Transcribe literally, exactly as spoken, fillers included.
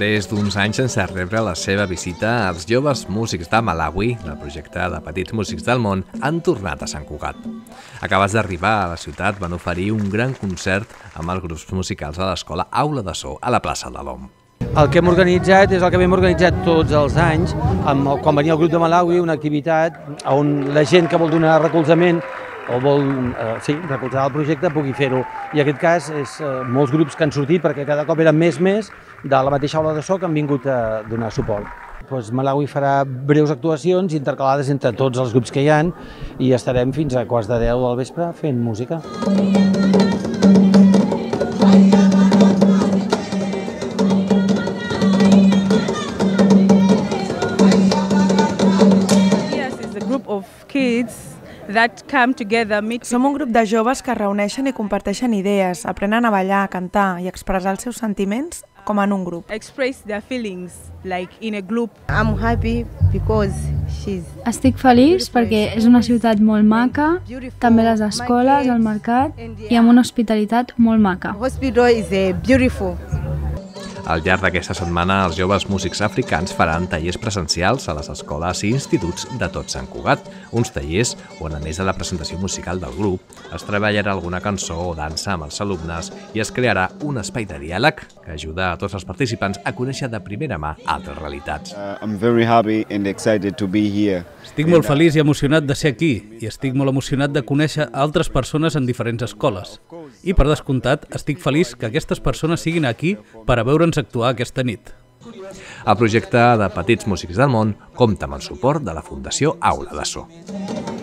Després d'uns anys sense rebre la seva visita, els joves músics de Malawi, del projecte de Petits Músics del Món, han tornat a Sant Cugat. Acabats d'arribar a la ciutat, van oferir un gran concert amb els grups musicals a l'escola Aula de So, a la plaça de l'Om. El que hem organitzat és el que hem organitzat tots els anys, amb el, quan venia el grup de Malawi, una activitat on la gent que vol donar recolzament o vol eh, sí, recolzar el projecte pugui fer-ho. I en aquest cas, és eh, molts grups que han sortit, perquè cada cop eren més més de la mateixa Aula de So que han vingut a donar suport. Pues Malawi farà breus actuacions intercalades entre tots els grups que hi ha i estarem fins a quarts de deu del vespre fent música. Yes, it's a group of kids that come together, meet... Som un grup de joves que es reuneixen i comparteixen idees, aprenen a ballar, a cantar i a expressar els seus sentiments com en un grup. Express their feelings like in a group. I'm happy because she's... Estic feliç perquè és una ciutat molt maca, també les escoles, el mercat i amb una hospitalitat molt maca. Hospital is beautiful. Al llarg d'aquesta setmana, els joves músics africans faran tallers presencials a les escoles i instituts de tot Sant Cugat. Uns tallers on, a més de la presentació musical del grup, es treballarà alguna cançó o dansa amb els alumnes i es crearà un espai de diàleg que ajuda a tots els participants a conèixer de primera mà altres realitats. Uh, I'm very happy and excited to be here. Estic molt feliç i emocionat de ser aquí i estic molt emocionat de conèixer altres persones en diferents escoles. I, per descomptat, estic feliç que aquestes persones siguin aquí per a veure'ns actuar aquesta nit. El projecte de Petits Músics del Món compta amb el suport de la Fundació Aula de So.